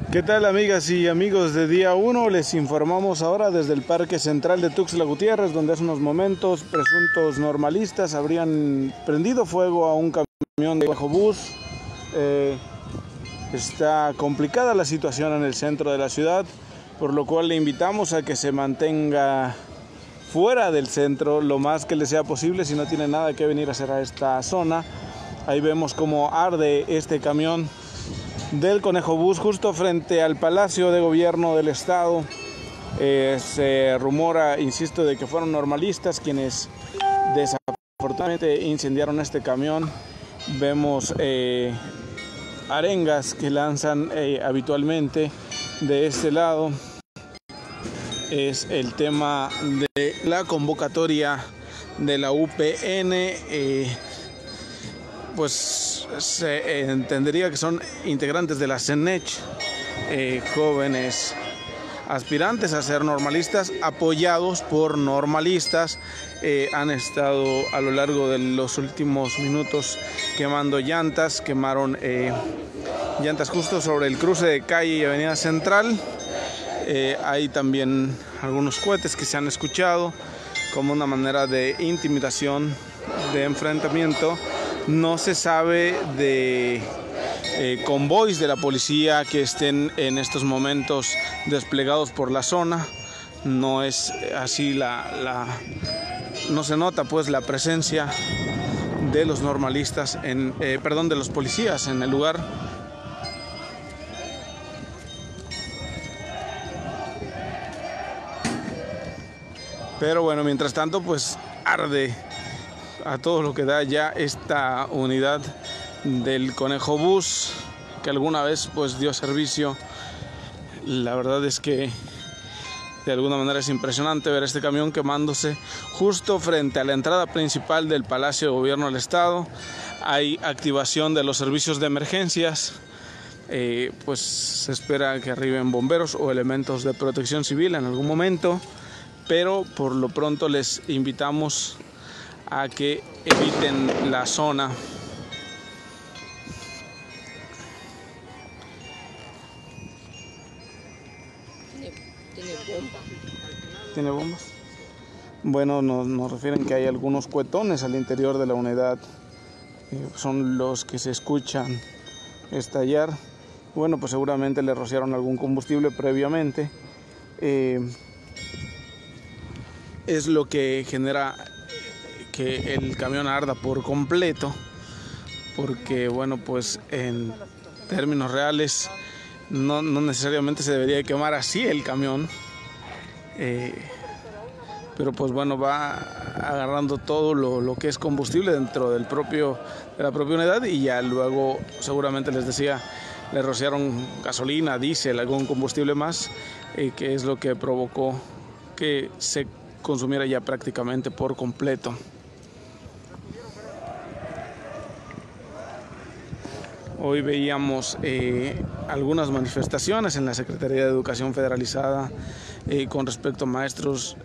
¿Qué tal, amigas y amigos de Día 1? Les informamos ahora desde el Parque Central de Tuxtla Gutiérrez, donde hace unos momentos presuntos normalistas habrían prendido fuego a un camión de Conejo Bus. Está complicada la situación en el centro de la ciudad, por lo cual le invitamos a que se mantenga fuera del centro lo más que le sea posible si no tiene nada que venir a hacer a esta zona. Ahí vemos cómo arde este camión del Conejo Bus justo frente al Palacio de Gobierno del Estado. Se rumora, insisto, de que fueron normalistas quienes desafortunadamente incendiaron este camión. Vemos arengas que lanzan habitualmente de este lado. Es el tema de la convocatoria de la UPN. Pues se entendería que son integrantes de la CENECH, jóvenes aspirantes a ser normalistas, apoyados por normalistas. Han estado a lo largo de los últimos minutos quemando llantas, quemaron llantas justo sobre el cruce de calle y avenida Central. Hay también algunos cohetes que se han escuchado como una manera de intimidación, de enfrentamiento. No se sabe de convoys de la policía que estén en estos momentos desplegados por la zona. No es así no se nota pues la presencia de los normalistas de los policías en el lugar. Pero bueno, mientras tanto pues arde a todo lo que da ya esta unidad del Conejo Bus, que alguna vez pues dio servicio. La verdad es que de alguna manera es impresionante ver este camión quemándose justo frente a la entrada principal del Palacio de Gobierno del Estado. Hay activación de los servicios de emergencias. Pues se espera que arriben bomberos o elementos de protección civil en algún momento, pero por lo pronto les invitamos a que eviten la zona. ¿Tiene bombas? Bueno, nos refieren que hay algunos cuetones al interior de la unidad. Son los que se escuchan estallar. Bueno, pues seguramente le rociaron algún combustible previamente. Es lo que genera que el camión arda por completo, porque bueno, pues en términos reales no necesariamente se debería quemar así el camión, pero pues bueno, va agarrando todo lo que es combustible dentro de la propia unidad, y ya luego seguramente, les decía, le rociaron gasolina, diésel, algún combustible más, que es lo que provocó que se consumiera ya prácticamente por completo. Hoy veíamos algunas manifestaciones en la Secretaría de Educación Federalizada con respecto a maestros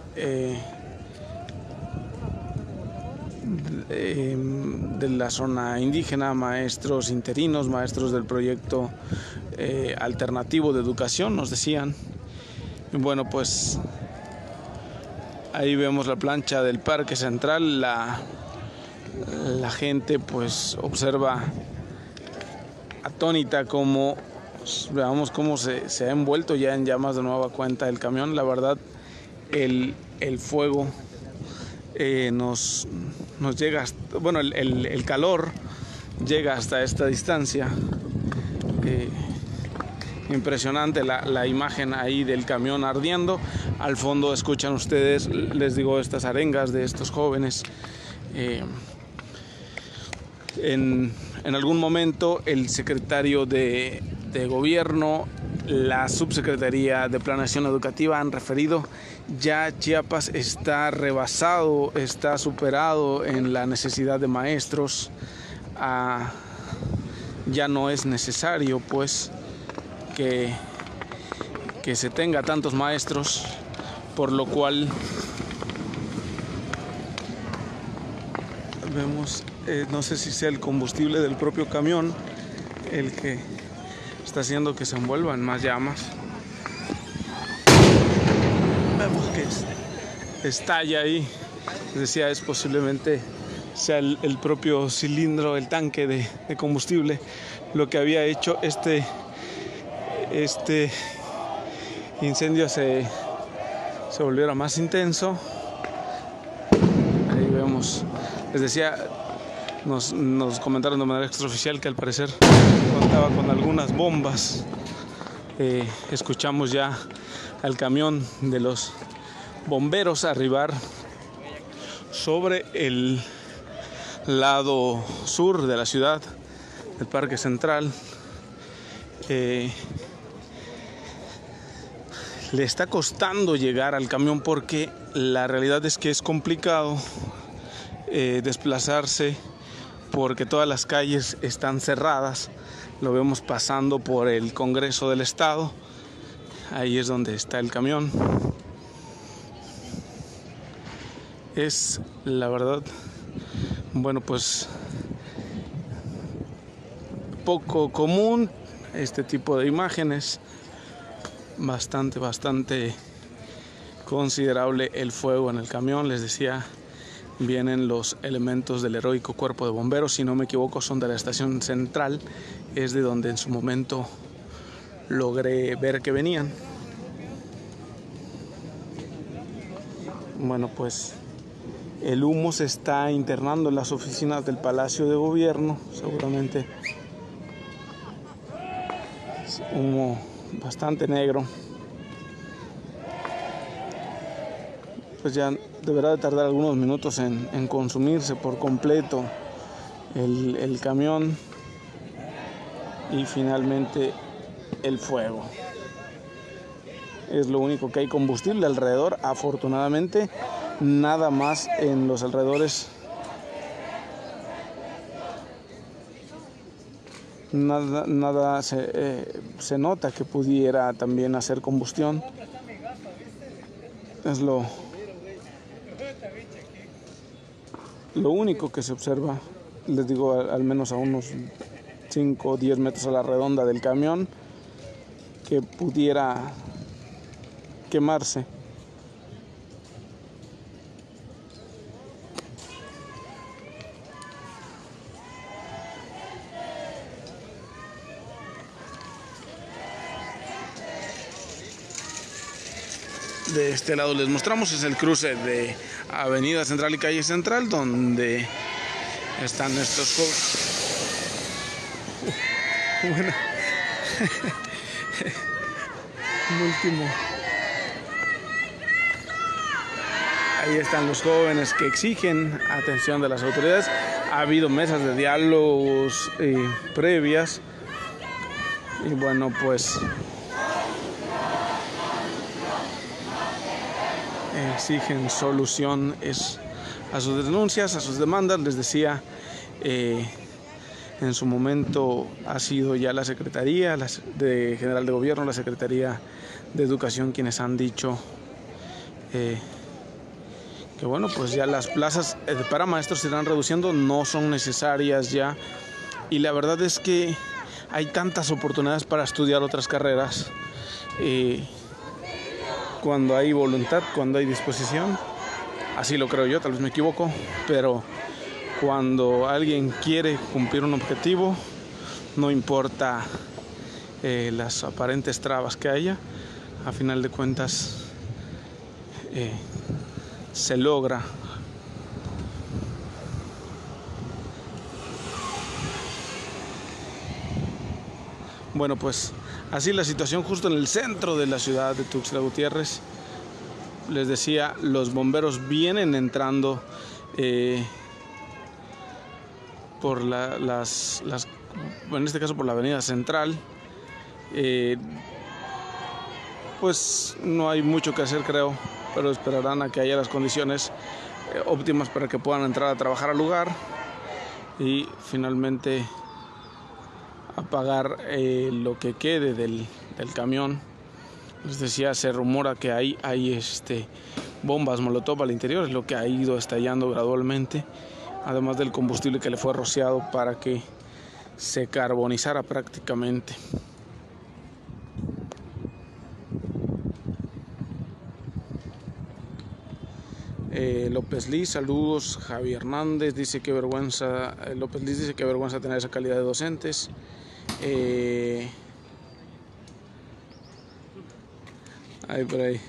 de la zona indígena, maestros interinos, maestros del proyecto alternativo de educación, nos decían. Bueno, pues ahí vemos la plancha del Parque Central. La gente pues observa atónita veamos cómo se ha envuelto ya en llamas de nueva cuenta el camión. La verdad, el fuego nos llega bueno, el calor llega hasta esta distancia. Impresionante la imagen ahí del camión ardiendo. Al fondo escuchan ustedes, les digo, estas arengas de estos jóvenes. En algún momento el secretario de Gobierno, la subsecretaría de Planeación Educativa han referido: ya Chiapas está rebasado, está superado en la necesidad de maestros. Ya no es necesario pues que se tenga tantos maestros, por lo cual vemos, no sé si sea el combustible del propio camión el que está haciendo que se envuelvan más llamas. Vemos que estalla ahí. Les decía, es posiblemente sea el propio cilindro, el tanque de combustible, lo que había hecho este incendio se volviera más intenso. Ahí vemos, les decía, nos comentaron de manera extraoficial que al parecer contaba con algunas bombas. Escuchamos ya al camión de los bomberos arribar sobre el lado sur de la ciudad, del Parque Central. Le está costando llegar al camión porque la realidad es que es complicado desplazarse, porque todas las calles están cerradas. Lo vemos pasando por el Congreso del Estado. Ahí es donde está el camión. Es, la verdad, bueno, pues poco común este tipo de imágenes. Bastante considerable el fuego en el camión. Les decía, vienen los elementos del heroico cuerpo de bomberos, si no me equivoco son de la estación central, es de donde en su momento logré ver que venían. Bueno, pues el humo se está internando en las oficinas del Palacio de Gobierno, seguramente es humo bastante negro. Pues ya deberá de tardar algunos minutos en consumirse por completo el camión y finalmente el fuego. Es lo único que hay combustible alrededor, afortunadamente nada más en los alrededores. Nada se nota que pudiera también hacer combustión. Es lo único que se observa, les digo, al menos a unos 5 o 10 metros a la redonda del camión, que pudiera quemarse. De este lado les mostramos, es el cruce de Avenida Central y Calle Central, donde están estos jóvenes. Bueno. Último. Ahí están los jóvenes que exigen atención de las autoridades. Ha habido mesas de diálogos previas. Y bueno, pues exigen solución a sus denuncias, a sus demandas. Les decía, en su momento ha sido ya la Secretaría General de Gobierno, la Secretaría de Educación quienes han dicho que bueno, pues ya las plazas para maestros se irán reduciendo, no son necesarias ya, y la verdad es que hay tantas oportunidades para estudiar otras carreras. Cuando hay voluntad, cuando hay disposición, así lo creo yo, tal vez me equivoco, pero cuando alguien quiere cumplir un objetivo, no importa las aparentes trabas que haya, a final de cuentas se logra. Bueno, pues así la situación justo en el centro de la ciudad de Tuxtla Gutiérrez. Les decía, los bomberos vienen entrando por en este caso por la Avenida Central. Pues no hay mucho que hacer, creo, pero esperarán a que haya las condiciones óptimas para que puedan entrar a trabajar al lugar y finalmente apagar lo que quede del camión. Les decía, se rumora que hay bombas molotov al interior, es lo que ha ido estallando gradualmente, además del combustible que le fue rociado para que se carbonizara prácticamente. López Liz, saludos. Javier Hernández dice que vergüenza. López Liz dice que vergüenza tener esa calidad de docentes. Ahí por ahí.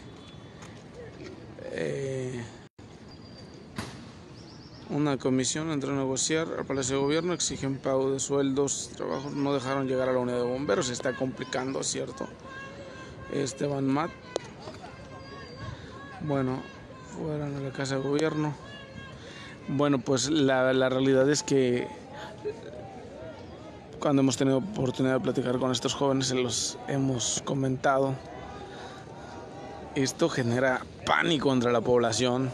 Una comisión entró a negociar al Palacio de Gobierno, exigen pago de sueldos, trabajos, no dejaron llegar a la unidad de bomberos, se está complicando, ¿cierto? Esteban Matt. Bueno, fueron a la Casa de Gobierno. Bueno, pues la realidad es que cuando hemos tenido oportunidad de platicar con estos jóvenes, se los hemos comentado. Esto genera pánico entre la población.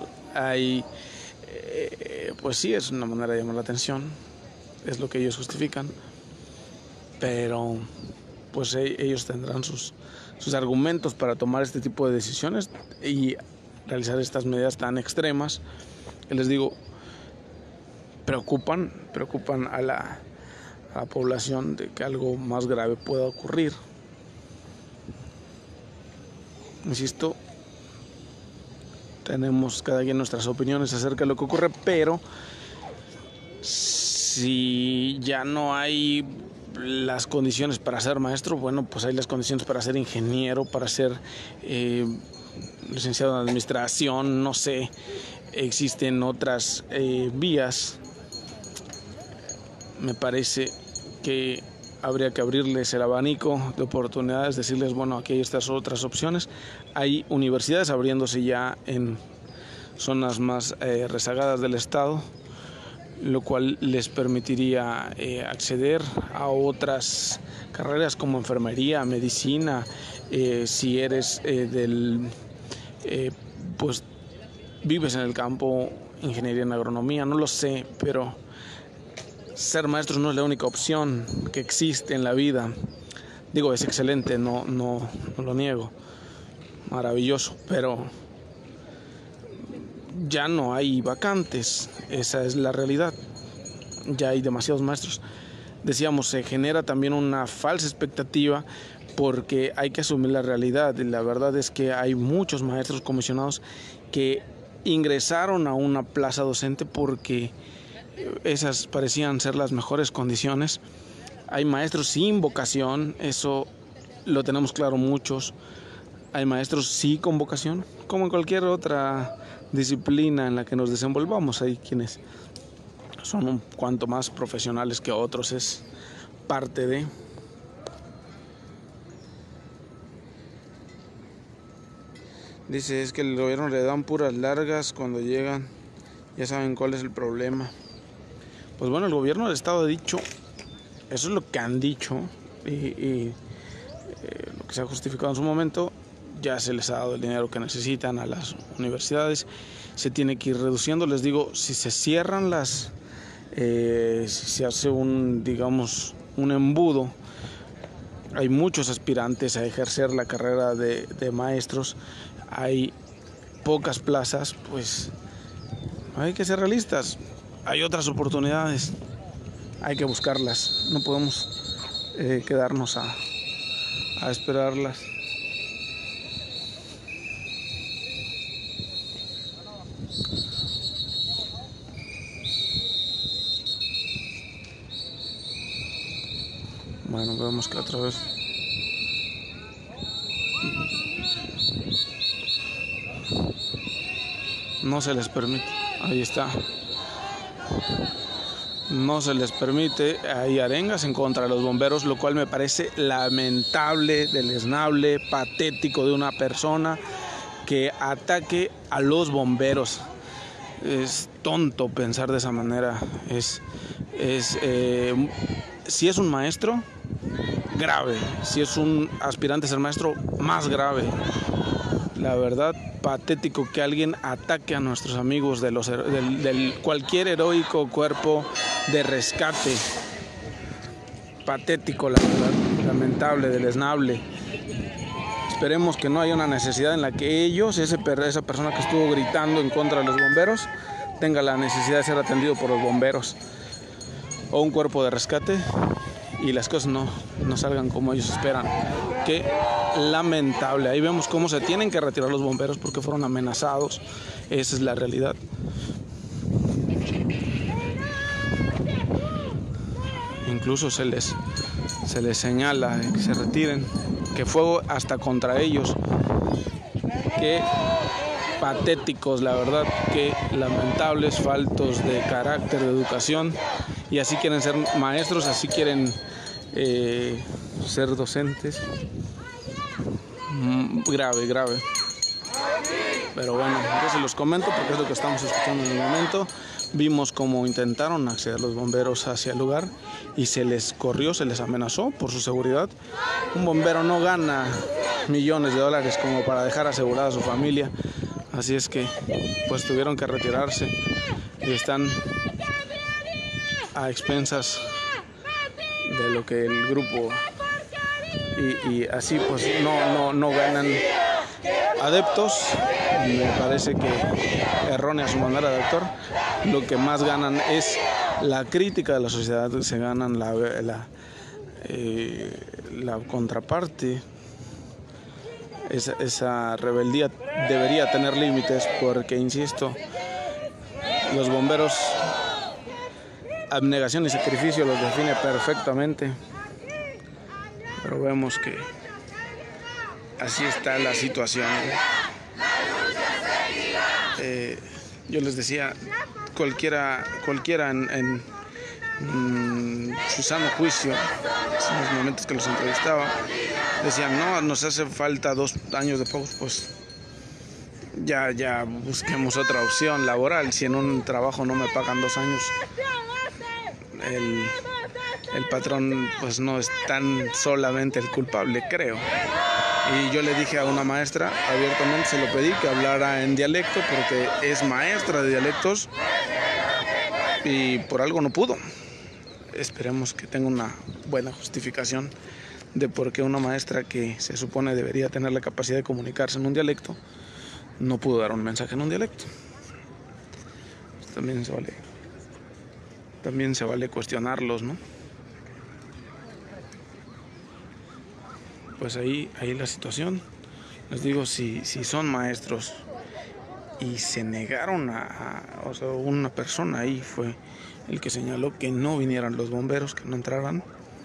Pues sí, es una manera de llamar la atención, es lo que ellos justifican, pero pues ellos tendrán sus argumentos para tomar este tipo de decisiones y realizar estas medidas tan extremas que, les digo, preocupan a la población de que algo más grave pueda ocurrir. Insisto, tenemos cada quien nuestras opiniones acerca de lo que ocurre, pero si ya no hay las condiciones para ser maestro, bueno, pues hay las condiciones para ser ingeniero, para ser licenciado en administración, no sé, existen otras vías. Me parece que habría que abrirles el abanico de oportunidades, decirles, bueno, aquí hay estas otras opciones. Hay universidades abriéndose ya en zonas más rezagadas del estado, lo cual les permitiría acceder a otras carreras como enfermería, medicina, si eres pues vives en el campo, ingeniería en agronomía, no lo sé, pero ser maestro no es la única opción que existe en la vida. Digo, es excelente, no lo niego, maravilloso, pero ya no hay vacantes, esa es la realidad, ya hay demasiados maestros. Decíamos, se genera también una falsa expectativa porque hay que asumir la realidad, y la verdad es que hay muchos maestros comisionados que ingresaron a una plaza docente porque esas parecían ser las mejores condiciones. Hay maestros sin vocación, eso lo tenemos claro muchos. Hay maestros sí con vocación, como en cualquier otra disciplina en la que nos desenvolvamos. Hay quienes son un cuanto más profesionales que otros, es parte de. Dice, es que el gobierno le dan puras largas cuando llegan, ya saben cuál es el problema. Pues bueno, el gobierno del estado ha dicho, eso es lo que han dicho, y lo que se ha justificado en su momento, ya se les ha dado el dinero que necesitan a las universidades, se tiene que ir reduciendo. Les digo, si se cierran si se hace un embudo, hay muchos aspirantes a ejercer la carrera de maestros, hay pocas plazas, pues hay que ser realistas. Hay otras oportunidades, hay que buscarlas, no podemos quedarnos a esperarlas. Bueno, vemos que otra vez no se les permite, ahí está. No se les permite, hay arengas en contra de los bomberos, lo cual me parece lamentable, deleznable, patético de una persona que ataque a los bomberos. Es tonto pensar de esa manera. Si es un maestro, grave. Si es un aspirante a ser maestro, más grave. La verdad, patético que alguien ataque a nuestros amigos del cualquier heroico cuerpo de rescate. Patético, la verdad, lamentable, deleznable. Esperemos que no haya una necesidad en la que esa persona que estuvo gritando en contra de los bomberos, tenga la necesidad de ser atendido por los bomberos o un cuerpo de rescate. y las cosas no salgan como ellos esperan. Qué lamentable. Ahí vemos cómo se tienen que retirar los bomberos porque fueron amenazados. Esa es la realidad. Incluso se les señala que se retiren, que fue hasta contra ellos. Qué patéticos, la verdad, qué lamentables, faltos de carácter, de educación, y así quieren ser maestros, así quieren ser docentes. Grave. Pero bueno, yo se los comento porque es lo que estamos escuchando en el momento. Vimos cómo intentaron acceder los bomberos hacia el lugar y se les corrió, se les amenazó por su seguridad. Un bombero no gana millones de dólares como para dejar asegurada a su familia. Así es que pues tuvieron que retirarse y están a expensas de lo que el grupo y así pues no ganan adeptos. Me parece que errónea su manera de actuar. Lo que más ganan es la crítica de la sociedad, se ganan la contraparte. Esa rebeldía debería tener límites porque, insisto, los bomberos, abnegación y sacrificio los define perfectamente. Pero vemos que así está la situación. Yo les decía, cualquiera en su sano juicio, en los momentos que los entrevistaba, decían, no, nos hace falta 2 años de pagos, pues ya busquemos otra opción laboral. Si en un trabajo no me pagan 2 años, el patrón pues no es tan solamente el culpable, creo. Y yo le dije a una maestra, abiertamente se lo pedí, que hablara en dialecto porque es maestra de dialectos y por algo no pudo. Esperemos que tenga una buena justificación de por qué una maestra que se supone debería tener la capacidad de comunicarse en un dialecto no pudo dar un mensaje en un dialecto. Pues también se vale cuestionarlos, ¿no? Pues ahí la situación. Les digo, si son maestros y se negaron o sea, una persona ahí fue el que señaló que no vinieran los bomberos, que no entraran.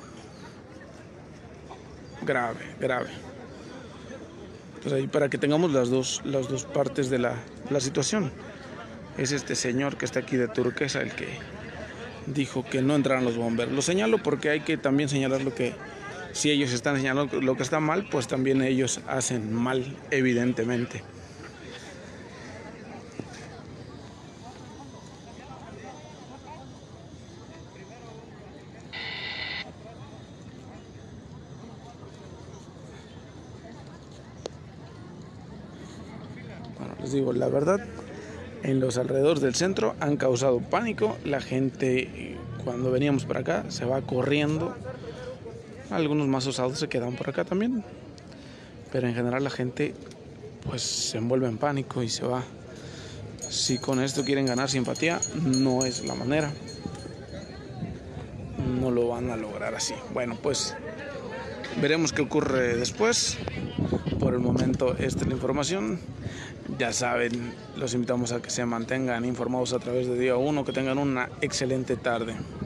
Grave. Pues ahí para que tengamos las dos partes de la situación. Es este señor que está aquí de turquesa el que dijo que no entraran los bomberos. Lo señalo porque hay que también señalar lo que, si ellos están señalando lo que está mal, pues también ellos hacen mal, evidentemente. Bueno, les digo, la verdad, en los alrededores del centro han causado pánico. La gente, cuando veníamos para acá, se va corriendo. Algunos más osados se quedan por acá también, pero en general la gente pues se envuelve en pánico y se va. Si con esto quieren ganar simpatía, no es la manera, no lo van a lograr así. Bueno, pues veremos qué ocurre después. Por el momento esta es la información. Ya saben, los invitamos a que se mantengan informados a través de Día 1, que tengan una excelente tarde.